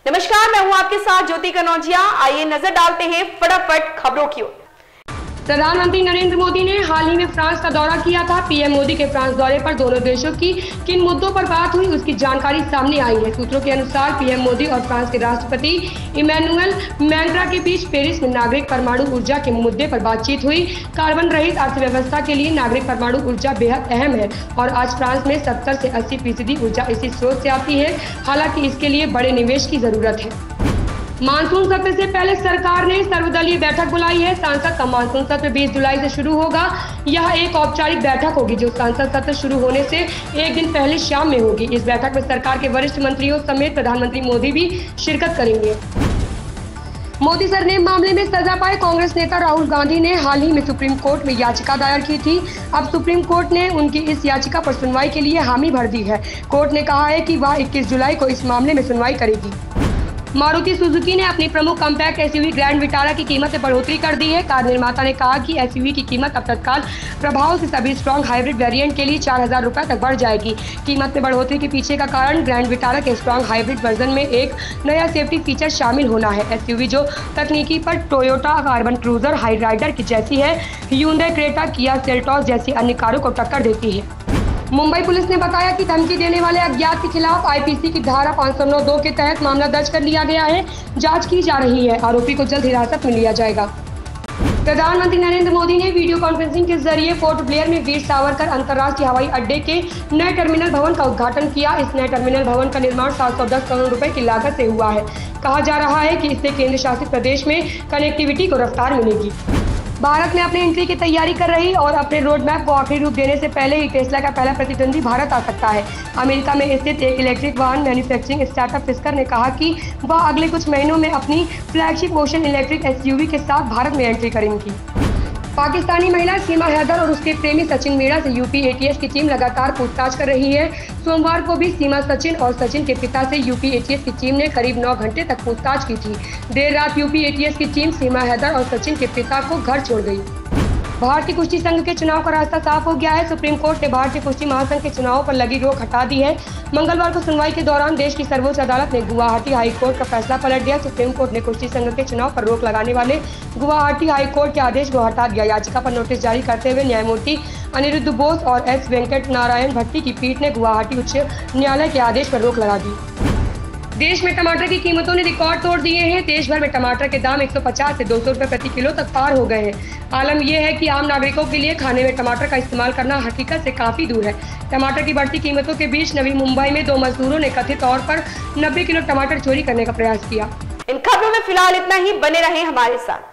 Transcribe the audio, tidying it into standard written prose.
नमस्कार, मैं हूं आपके साथ ज्योति कनौजिया। आइए नजर डालते हैं फटाफट खबरों की ओर। प्रधानमंत्री नरेंद्र मोदी ने हाल ही में फ्रांस का दौरा किया था। पीएम मोदी के फ्रांस दौरे पर दोनों देशों की किन मुद्दों पर बात हुई, उसकी जानकारी सामने आई है। सूत्रों के अनुसार पीएम मोदी और फ्रांस के राष्ट्रपति इमैनुअल मैक्रों के बीच पेरिस में नागरिक परमाणु ऊर्जा के मुद्दे पर बातचीत हुई। कार्बन रहित अर्थव्यवस्था के लिए नागरिक परमाणु ऊर्जा बेहद अहम है और आज फ्रांस में 70 से 80% ऊर्जा इसी स्रोत से आती है। हालांकि इसके लिए बड़े निवेश की जरूरत है। मानसून सत्र से पहले सरकार ने सर्वदलीय बैठक बुलाई है। संसद का मानसून सत्र 20 जुलाई से शुरू होगा। यह एक औपचारिक बैठक होगी जो संसद सत्र शुरू होने से एक दिन पहले शाम में होगी। इस बैठक में सरकार के वरिष्ठ मंत्रियों समेत प्रधानमंत्री मोदी भी शिरकत करेंगे। मोदी सर ने मामले में सजा पाए कांग्रेस नेता राहुल गांधी ने हाल ही में सुप्रीम कोर्ट में याचिका दायर की थी। अब सुप्रीम कोर्ट ने उनकी इस याचिका पर सुनवाई के लिए हामी भर दी है। कोर्ट ने कहा है कि वह 21 जुलाई को इस मामले में सुनवाई करेगी। मारुति सुजुकी ने अपनी प्रमुख कॉम्पैक्ट एसयूवी ग्रैंड विटारा की कीमत में बढ़ोतरी कर दी है। कार निर्माता ने कहा कि एसयूवी की कीमत अब तत्काल प्रभाव से सभी स्ट्रॉन्ग हाइब्रिड वेरिएंट के लिए 4000 रुपये तक बढ़ जाएगी। कीमत में बढ़ोतरी के पीछे का कारण ग्रैंड विटारा के स्ट्रॉन्ग हाइब्रिड वर्जन में एक नया सेफ्टी फीचर शामिल होना है। एसयूवी जो तकनीकी पर टोयोटा कार्बन क्रूजर हाईराइडर की जैसी है, hyundai क्रेटा, किया सेल्टॉस जैसी अन्य कारों को टक्कर देती है। मुंबई पुलिस ने बताया कि धमकी देने वाले अज्ञात के खिलाफ आईपीसी की धारा 509(2) के तहत मामला दर्ज कर लिया गया है। जांच की जा रही है। आरोपी को जल्द हिरासत में लिया जाएगा। प्रधानमंत्री नरेंद्र मोदी ने वीडियो कॉन्फ्रेंसिंग के जरिए पोर्ट ब्लेयर में वीर सावरकर अंतर्राष्ट्रीय हवाई अड्डे के नए टर्मिनल भवन का उद्घाटन किया। इस नए टर्मिनल भवन का निर्माण 710 करोड़ रुपए की लागत से हुआ है। कहा जा रहा है कि इससे केंद्र शासित प्रदेश में कनेक्टिविटी को रफ्तार मिलेगी। भारत में अपनी एंट्री की तैयारी कर रही और अपने रोड मैप को आखिरी रूप देने से पहले ही टेस्ला का पहला प्रतिद्वंदी भारत आ सकता है। अमेरिका में स्थित एक इलेक्ट्रिक वाहन मैन्युफैक्चरिंग स्टार्टअप फिस्कर ने कहा कि वह अगले कुछ महीनों में अपनी फ्लैगशिप ओशन इलेक्ट्रिक एसयूवी के साथ भारत में एंट्री करेंगी। पाकिस्तानी महिला सीमा हैदर और उसके प्रेमी सचिन मीणा से यूपी एटीएस की टीम लगातार पूछताछ कर रही है। सोमवार को भी सीमा सचिन और सचिन के पिता से यूपी एटीएस की टीम ने करीब 9 घंटे तक पूछताछ की थी। देर रात यूपी एटीएस की टीम सीमा हैदर और सचिन के पिता को घर छोड़ गई। भारतीय कुश्ती संघ के चुनाव का रास्ता साफ हो गया है। सुप्रीम कोर्ट ने भारतीय कुश्ती महासंघ के चुनाव पर लगी रोक हटा दी है। मंगलवार को सुनवाई के दौरान देश की सर्वोच्च अदालत ने गुवाहाटी हाई कोर्ट का फैसला पलट दिया। सुप्रीम कोर्ट ने कुश्ती संघ के चुनाव पर रोक लगाने वाले गुवाहाटी हाई कोर्ट के आदेश को हटा दिया। याचिका पर नोटिस जारी करते हुए न्यायमूर्ति अनिरुद्ध बोस और एस वेंकट नारायण भट्टी की पीठ ने गुवाहाटी उच्च न्यायालय के आदेश पर रोक लगा दी। देश में टमाटर की कीमतों ने रिकॉर्ड तोड़ दिए हैं। देश भर में टमाटर के दाम 150 से 200 रुपए प्रति किलो तक पार हो गए हैं। आलम यह है कि आम नागरिकों के लिए खाने में टमाटर का इस्तेमाल करना हकीकत से काफी दूर है। टमाटर की बढ़ती कीमतों के बीच नवी मुंबई में 2 मजदूरों ने कथित तौर पर 90 किलो टमाटर चोरी करने का प्रयास किया। इन खबरों में फिलहाल इतना ही। बने रहें हमारे साथ।